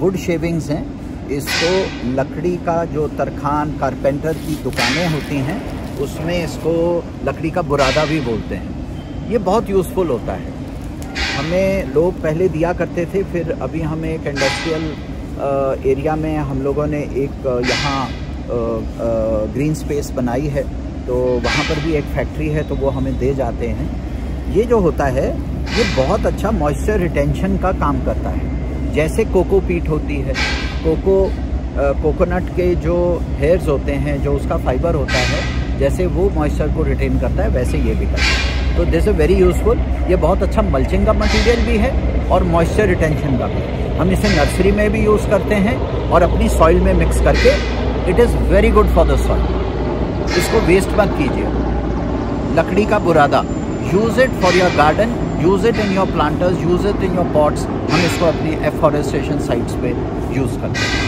Would shavings हैं, इसको लकड़ी का जो तरखान कारपेंटर की दुकानें होती हैं उसमें इसको लकड़ी का बुरादा भी बोलते हैं। ये बहुत यूज़फुल होता है। हमें लोग पहले दिया करते थे, फिर अभी हमें एक इंडस्ट्रियल एरिया में हम लोगों ने एक यहाँ ग्रीन स्पेस बनाई है, तो वहाँ पर भी एक फैक्ट्री है, तो वो हमें दे जाते हैं। ये जो होता है ये बहुत अच्छा मॉइस्चर रिटेंशन का काम करता है। जैसे कोको पीट होती है, कोकोनट के जो हेयर्स होते हैं, जो उसका फाइबर होता है, जैसे वो मॉइस्चर को रिटेन करता है, वैसे ये भी करता है। तो दिस इज़ वेरी यूज़फुल। ये बहुत अच्छा मल्चिंग का मटेरियल भी है और मॉइस्चर रिटेंशन का भी। हम इसे नर्सरी में भी यूज़ करते हैं और अपनी सॉइल में मिक्स करके। It is very good for the soil. इसको वेस्ट मत कीजिए। लकड़ी का बुरादा, use it for your garden, use it in your planters, use it in your pots. हम इसको अपनी एफॉरेस्टेशन साइट्स पे यूज़ करते हैं।